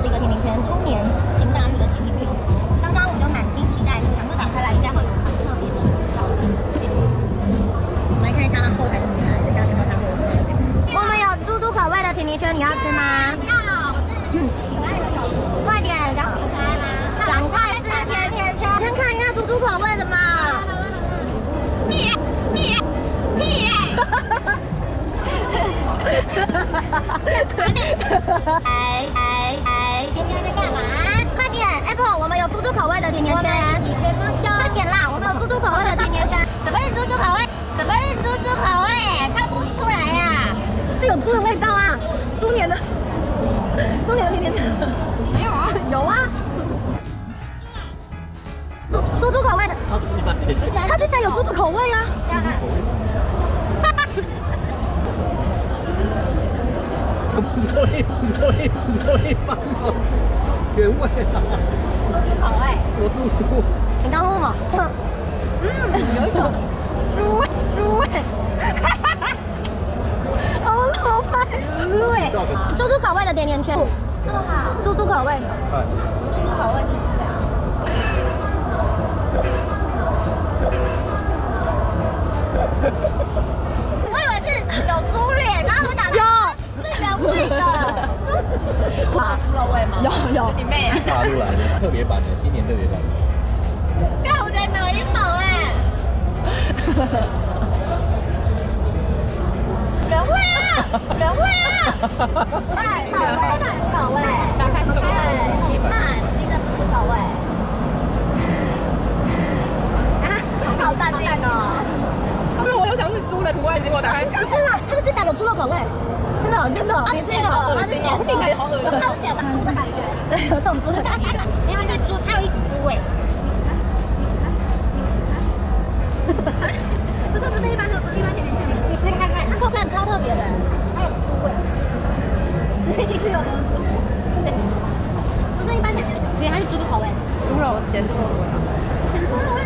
这个甜甜圈，猪年行大运的甜甜圈。刚刚我就满心期待，想说打开来应该会有很特别的造型。我们来看一下它后台的女孩，等下看到它会有什么样的表情。我们有猪猪口味的甜甜圈，你要吃吗？要，可爱的小猪，快点，赶快吃甜甜圈。先看一下猪猪口味的嘛。屁！甜甜在干嘛？快点 ，Apple， 我们有猪猪口味的甜甜圈，快点啦，我们有猪猪口味的甜甜圈。什么是猪猪口味？什么是猪猪口味？看不出来呀。这有猪的味道啊，猪年的甜甜圈。没有啊？有啊。猪猪口味的。它不是一般甜甜。它之前有猪猪口味啊。可以放吗？原味啊！猪猪口味。什么猪？你刚说什么？有一种猪味。好可怕！猪味。猪猪口味的甜甜圈。这么好。猪猪口味的。猪猪口味是这样。我以为是有猪脸，然后我打有。是原味的，猪肉味吗？有，你妹啊！炸出来的特别版的，新年特别版。够人了一口哎！原味啊！哎，口味，打开口味，新的不是口味。啊，好淡定哦！因为我有想是猪的图案，结果打开不是啦，它是之前有猪肉口味。真的，你是好恶心哦！听起来好恶心，好咸的猪的感觉。对，有这种猪的感觉。因为这猪，它有一股猪味。不是一般甜甜圈。你直接看看，它口感超特别的，它有猪味。直接一直有猪。不是一般甜甜圈，因为它是猪猪口味。猪肉咸猪肉味。咸猪肉味。